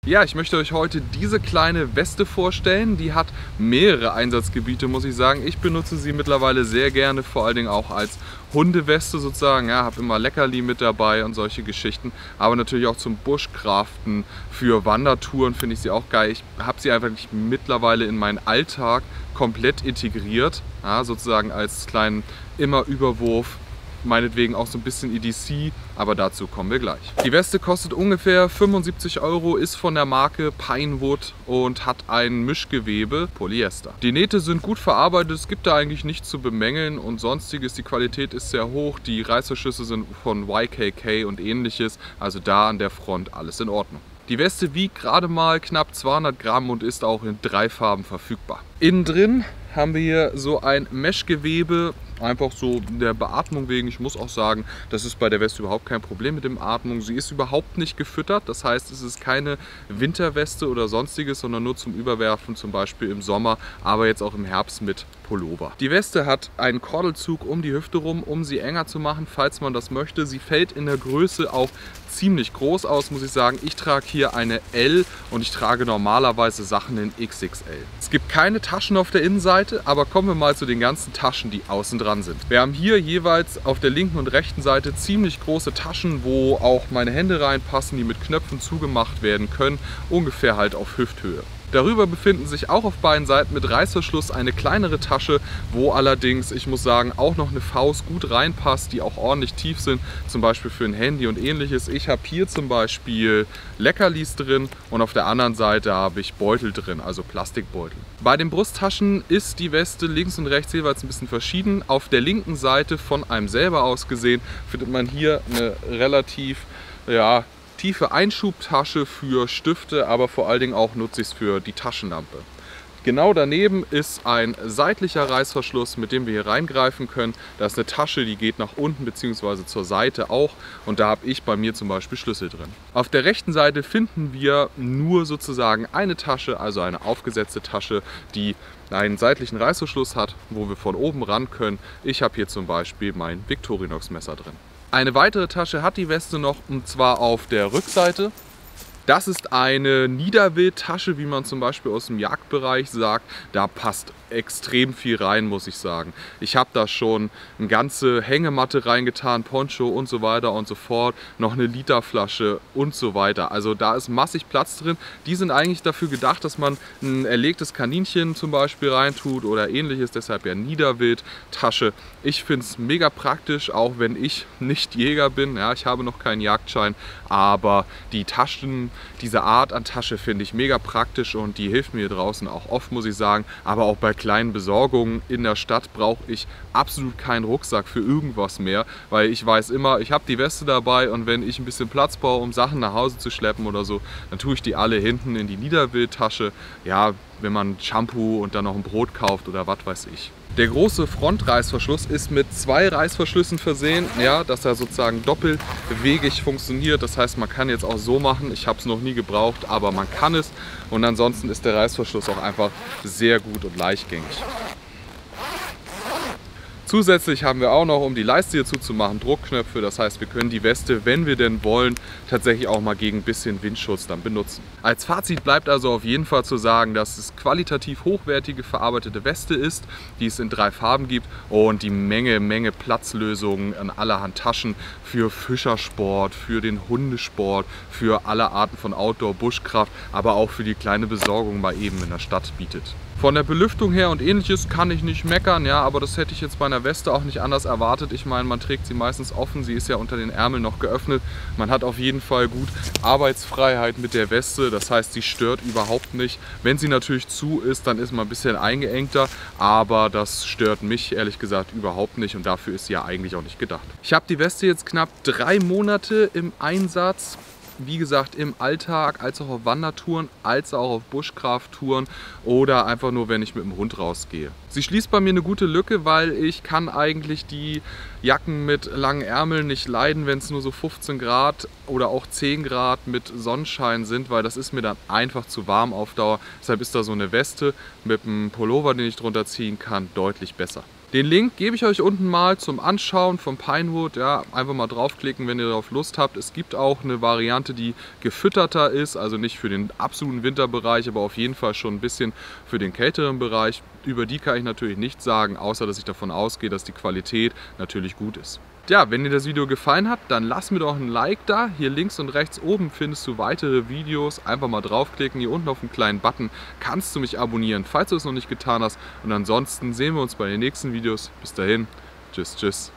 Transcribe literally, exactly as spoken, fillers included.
Ja, ich möchte euch heute diese kleine Weste vorstellen. Die hat mehrere Einsatzgebiete, muss ich sagen. Ich benutze sie mittlerweile sehr gerne, vor allen Dingen auch als Hundeweste sozusagen. Ja, habe immer Leckerli mit dabei und solche Geschichten. Aber natürlich auch zum Bushcraften, für Wandertouren finde ich sie auch geil. Ich habe sie einfach mittlerweile in meinen Alltag komplett integriert. Ja, sozusagen als kleinen Immerüberwurf. Meinetwegen auch so ein bisschen E D C, aber dazu kommen wir gleich. Die Weste kostet ungefähr fünfundsiebzig Euro, ist von der Marke Pinewood und hat ein Mischgewebe Polyester. Die Nähte sind gut verarbeitet, es gibt da eigentlich nichts zu bemängeln und sonstiges. Die Qualität ist sehr hoch, die Reißverschlüsse sind von Y K K und ähnliches, also da an der Front alles in Ordnung. Die Weste wiegt gerade mal knapp zweihundert Gramm und ist auch in drei Farben verfügbar. Innen drin haben wir hier so ein Meshgewebe, einfach so der Beatmung wegen. Ich muss auch sagen, das ist bei der Weste überhaupt kein Problem mit dem Atmung. Sie ist überhaupt nicht gefüttert, das heißt, es ist keine Winterweste oder sonstiges, sondern nur zum Überwerfen, zum Beispiel im Sommer, aber jetzt auch im Herbst mit Pullover. Die Weste hat einen Kordelzug um die Hüfte rum, um sie enger zu machen, falls man das möchte. Sie fällt in der Größe auch ziemlich groß aus, muss ich sagen. Ich trage hier eine L und ich trage normalerweise Sachen in X X L. Es gibt keine Taschen auf der Innenseite, aber kommen wir mal zu den ganzen Taschen, die außen dran sind. Wir haben hier jeweils auf der linken und rechten Seite ziemlich große Taschen, wo auch meine Hände reinpassen, die mit Knöpfen zugemacht werden können, ungefähr halt auf Hüfthöhe. Darüber befinden sich auch auf beiden Seiten mit Reißverschluss eine kleinere Tasche, wo allerdings, ich muss sagen, auch noch eine Faust gut reinpasst, die auch ordentlich tief sind, zum Beispiel für ein Handy und ähnliches. Ich habe hier zum Beispiel Leckerlis drin und auf der anderen Seite habe ich Beutel drin, also Plastikbeutel. Bei den Brusttaschen ist die Weste links und rechts jeweils ein bisschen verschieden. Auf der linken Seite von einem selber aus gesehen findet man hier eine relativ, ja, tiefe Einschubtasche für Stifte, aber vor allen Dingen auch nutze ich es für die Taschenlampe. Genau daneben ist ein seitlicher Reißverschluss, mit dem wir hier reingreifen können. Da ist eine Tasche, die geht nach unten bzw. zur Seite auch und da habe ich bei mir zum Beispiel Schlüssel drin. Auf der rechten Seite finden wir nur sozusagen eine Tasche, also eine aufgesetzte Tasche, die einen seitlichen Reißverschluss hat, wo wir von oben ran können. Ich habe hier zum Beispiel mein Victorinox Messer drin. Eine weitere Tasche hat die Weste noch, und zwar auf der Rückseite. Das ist eine Niederwildtasche, wie man zum Beispiel aus dem Jagdbereich sagt. Da passt extrem viel rein, muss ich sagen. Ich habe da schon eine ganze Hängematte reingetan, Poncho und so weiter und so fort. Noch eine Literflasche und so weiter. Also da ist massig Platz drin. Die sind eigentlich dafür gedacht, dass man ein erlegtes Kaninchen zum Beispiel reintut oder ähnliches. Deshalb ja Niederwildtasche. Ich finde es mega praktisch, auch wenn ich nicht Jäger bin. Ja, ich habe noch keinen Jagdschein, aber die Taschen, diese Art an Tasche finde ich mega praktisch und die hilft mir draußen auch oft, muss ich sagen. Aber auch bei kleinen Besorgungen in der Stadt brauche ich absolut keinen Rucksack für irgendwas mehr, weil ich weiß immer, ich habe die Weste dabei und wenn ich ein bisschen Platz brauche, um Sachen nach Hause zu schleppen oder so, dann tue ich die alle hinten in die Niederwildtasche. Ja, wenn man Shampoo und dann noch ein Brot kauft oder was weiß ich. Der große Frontreißverschluss ist mit zwei Reißverschlüssen versehen, ja, dass er sozusagen doppelwegig funktioniert. Das heißt, man kann jetzt auch so machen, ich habe es noch nie gebraucht, aber man kann es. Und ansonsten ist der Reißverschluss auch einfach sehr gut und leichtgängig. Zusätzlich haben wir auch noch, um die Leiste hier zuzumachen, Druckknöpfe. Das heißt, wir können die Weste, wenn wir denn wollen, tatsächlich auch mal gegen ein bisschen Windschutz dann benutzen. Als Fazit bleibt also auf jeden Fall zu sagen, dass es qualitativ hochwertige verarbeitete Weste ist, die es in drei Farben gibt und die Menge, Menge Platzlösungen an allerhand Taschen für Fischersport, für den Hundesport, für alle Arten von Outdoor-Buschkraft, aber auch für die kleine Besorgung mal eben in der Stadt bietet. Von der Belüftung her und ähnliches kann ich nicht meckern, ja, aber das hätte ich jetzt bei einer Weste auch nicht anders erwartet. Ich meine, man trägt sie meistens offen, sie ist ja unter den Ärmeln noch geöffnet. Man hat auf jeden Fall gut Arbeitsfreiheit mit der Weste, das heißt, sie stört überhaupt nicht. Wenn sie natürlich zu ist, dann ist man ein bisschen eingeengter, aber das stört mich ehrlich gesagt überhaupt nicht und dafür ist sie ja eigentlich auch nicht gedacht. Ich habe die Weste jetzt knapp drei Monate im Einsatz. Wie gesagt, im Alltag, als auch auf Wandertouren, als auch auf Bushcraft-Touren oder einfach nur, wenn ich mit dem Hund rausgehe. Sie schließt bei mir eine gute Lücke, weil ich kann eigentlich die Jacken mit langen Ärmeln nicht leiden, wenn es nur so fünfzehn Grad oder auch zehn Grad mit Sonnenschein sind, weil das ist mir dann einfach zu warm auf Dauer. Deshalb ist da so eine Weste mit einem Pullover, den ich drunter ziehen kann, deutlich besser. Den Link gebe ich euch unten mal zum Anschauen vom Pinewood. Ja, einfach mal draufklicken, wenn ihr darauf Lust habt. Es gibt auch eine Variante, die gefütterter ist, also nicht für den absoluten Winterbereich, aber auf jeden Fall schon ein bisschen für den kälteren Bereich. Über die kann ich natürlich nichts sagen, außer dass ich davon ausgehe, dass die Qualität natürlich gut ist. Ja, wenn dir das Video gefallen hat, dann lass mir doch ein Like da. Hier links und rechts oben findest du weitere Videos. Einfach mal draufklicken. Hier unten auf den kleinen Button kannst du mich abonnieren, falls du es noch nicht getan hast. Und ansonsten sehen wir uns bei den nächsten Videos. Bis dahin. Tschüss, tschüss.